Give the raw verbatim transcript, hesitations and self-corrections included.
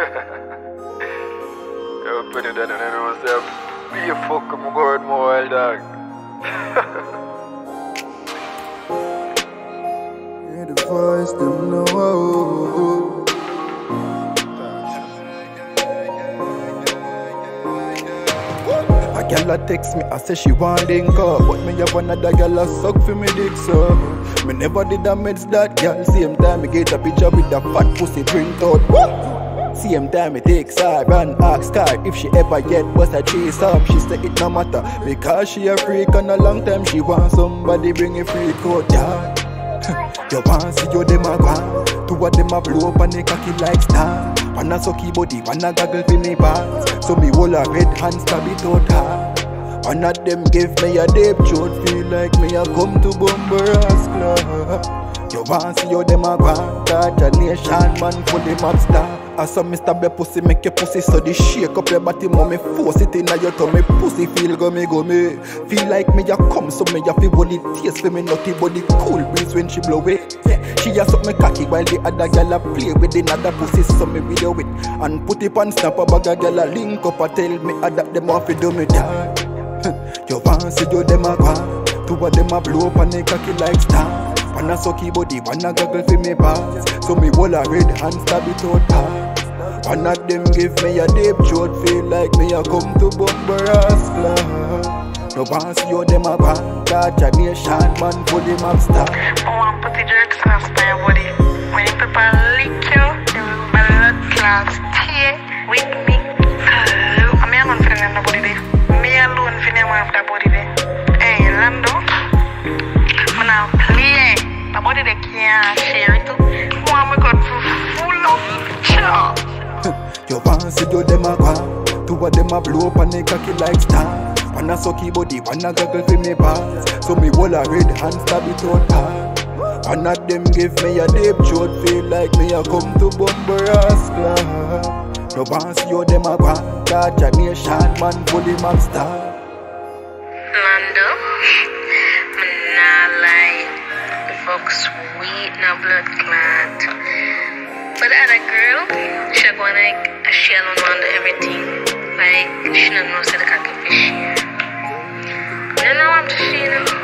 Yo, Penny, then I know myself. Be a fuck, I'm going more, dog. Hear the voice, them know. A gal a text me, I say she want link up, but me have another gal a suck for me dick, so me never did a meds that gal. Same time me get a picture with a fat pussy print out. What? Same time me take side and ask her if she ever get bust a chase up. She say it no matter because she a freak and a long time she want somebody bring a freak out. Yeah. You want see you dem a gone. Two of them a blow up and they cocky like star. One a sucky body, one a goggle for me pants. So me hold a red hand stab it out hard. One of them give me a deep throat, feel like me a come to Bumberas Club. You want see you dem a gone. Touch a nation man for the map star. I saw me stab your pussy, make your pussy so the shake up your body, mommy force it in your tummy. Pussy feel gummy gummy. Feel like me a come, so me a feel body taste for me nutty body cool breeze when she blow it. Yeah, she a suck me cocky while the other gal a play with another pussy, so me video it and put it on snap a bag a gal a link up a tell me adapt them off to do me dog. You want see you dem a gone. Two of them a blow up and they cocky like star. One a sucky body, one a goggle for me pass. So me hold a red hand stab it out hard. One of them give me a deep throat, feel like me a come to Bumberas Club. No one see you dem a gone. Touch a nation man for the map star. I want put the jerks and I spare body. When you people lick you, they will blood class stay with me. Hello, I'm a man for the body there. Me alone for the man for the body there. Hey, Lando, when I play, the body they can't share it too. Want me got full of chop. You want see you dem a gone. Two of them a blow up and they cocky like star. One a sucky body, one a goggle for me pass. So me hold a red hand stab it out hard. One of them give me a deep throat, feel like me a come to Bumberas Club. No one see you dem a gone. Touch a nation man for the map star. Lando, me nah lie. The fuck sweet, no blood clot. But the other girl, she go like she alone want everything. Like she don't know say the cocky fish. You know what I'm saying?